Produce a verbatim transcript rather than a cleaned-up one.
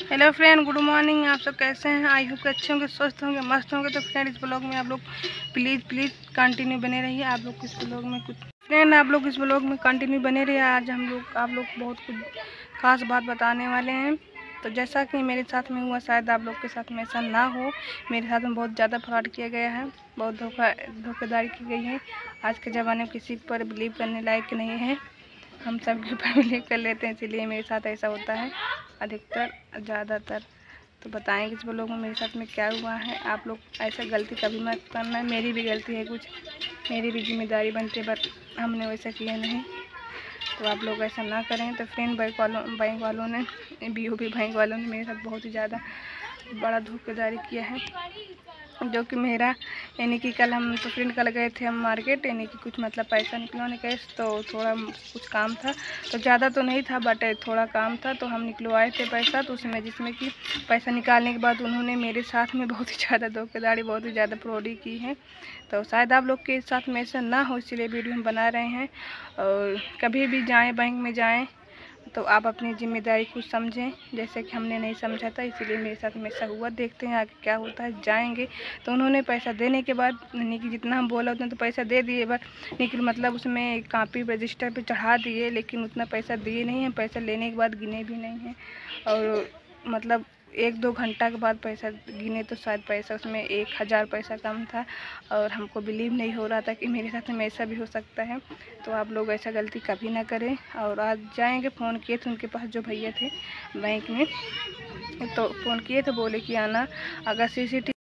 Hello friend, good morning. आप सब कैसे हैं? आई होप अच्छे होंगे, स्वस्थ होंगे, मस्त होंगे। तो फ्रेंड, इस ब्लॉग में आप लोग प्लीज़ प्लीज़ कंटिन्यू बने रहिए। आप लोग इस ब्लॉग में कुछ फ्रेंड आप लोग इस ब्लॉग में कंटिन्यू बने रहिए। आज हम लोग आप लोग बहुत कुछ खास बात बताने वाले हैं। तो जैसा कि मेरे साथ में हुआ, शायद आप लोग के साथ में ऐसा ना हो। मेरे साथ में बहुत ज़्यादा फ्रॉड किया गया है, बहुत धोखा धोखेदारी की गई है। आज के ज़माने में किसी पर बिलीव करने लायक नहीं है। हम सब के ऊपर बिलीव कर लेते हैं, इसीलिए मेरे साथ ऐसा होता है अधिकतर, ज़्यादातर। तो बताएंगे इस ब्लॉग में मेरे साथ में क्या हुआ है। आप लोग ऐसा गलती कभी मत करना। मेरी भी गलती है, कुछ मेरी भी जिम्मेदारी बनती है, बट हमने वैसा किया नहीं। तो आप लोग ऐसा ना करें। तो फ्रेंड, बैंक वालों बैंक वालों ने बी ओ बी बैंक वालों ने मेरे साथ बहुत ही ज़्यादा बड़ा धोखेदारी किया है, जो कि मेरा यानी कि कल हम तो फ्रेंड कल गए थे हम मार्केट, यानी कि कुछ मतलब पैसा निकलवाने कैश, तो थोड़ा कुछ काम था। तो ज़्यादा तो नहीं था, बट थोड़ा काम था। तो हम निकलवाए थे पैसा, तो उसमें जिसमें कि पैसा निकालने के बाद उन्होंने मेरे साथ में बहुत ही ज़्यादा धोखेदारी, बहुत ही ज़्यादा फ्रॉडी की है। तो शायद आप लोग के साथ में ऐसा ना हो, इसलिए वीडियो हम बना रहे हैं। और कभी भी जाएँ, बैंक में जाएँ, तो आप अपनी जिम्मेदारी खुद समझें, जैसे कि हमने नहीं समझा था, इसीलिए मेरे साथ में ऐसा हुआ। देखते हैं आगे क्या होता है। जाएंगे तो उन्होंने पैसा देने के बाद यानी कि जितना हम बोला उतना तो पैसा दे दिए, बट लेकिन मतलब उसमें कापी रजिस्टर पे चढ़ा दिए, लेकिन उतना पैसा दिए नहीं हैं। पैसा लेने के बाद गिने भी नहीं हैं, और मतलब एक दो घंटा के बाद पैसा गिने तो शायद पैसा उसमें एक हज़ार पैसा कम था। और हमको बिलीव नहीं हो रहा था कि मेरे साथ में ऐसा भी हो सकता है। तो आप लोग ऐसा गलती कभी ना करें। और आज जाएंगे, फ़ोन किए थे उनके पास जो भैया थे बैंक में, तो फ़ोन किए थे, बोले कि आना, अगर सी सी टी